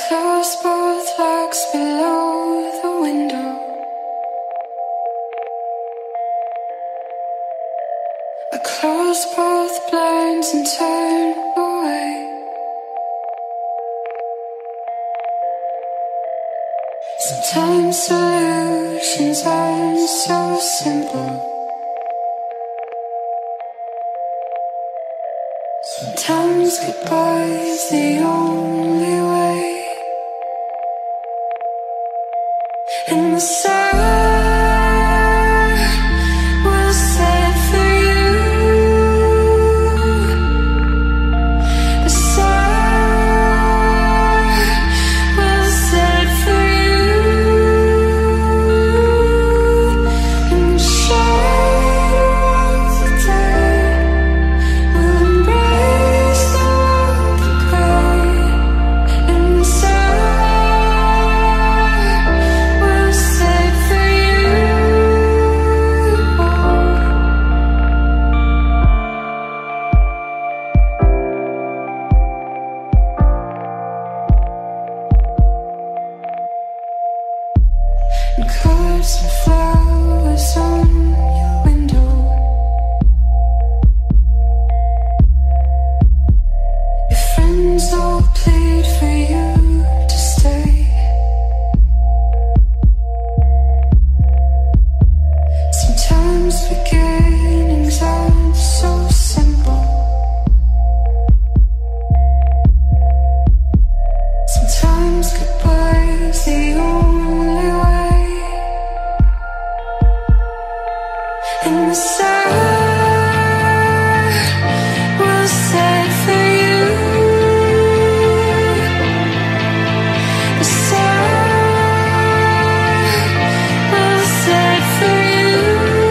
close both legs below the window. I close both blinds and turn away. Sometimes solutions aren't so simple. Sometimes goodbye's the only way. And the sun will set for you. The sun will set for you. In the shadow of the day, we'll embrace the world of gray. And the sun will set for you. And cards and flowers on your window. Your friends all plead for you to stay. Sometimes beginnings aren't so simple. Sometimes goodbye's the only way. And the sun will set for you. The sun will set for you.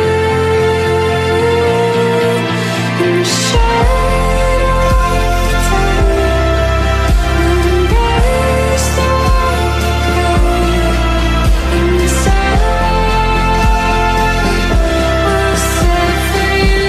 In the shadow of the day, we'll embrace the world of gray. And the sun will set for you.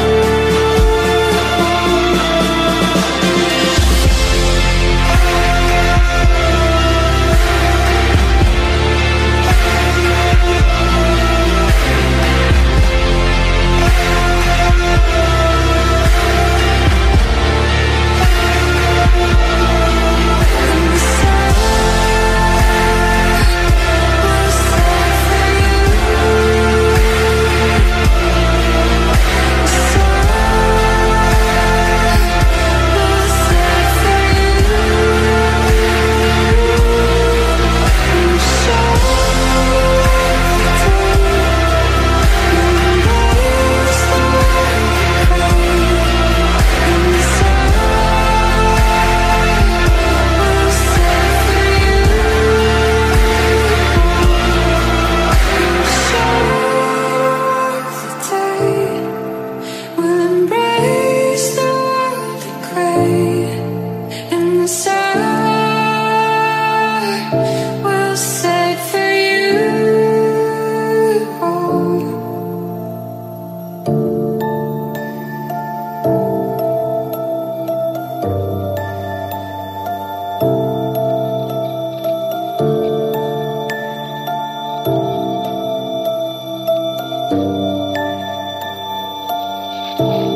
We'll embrace the world in gray, and the sun will set for you. Oh.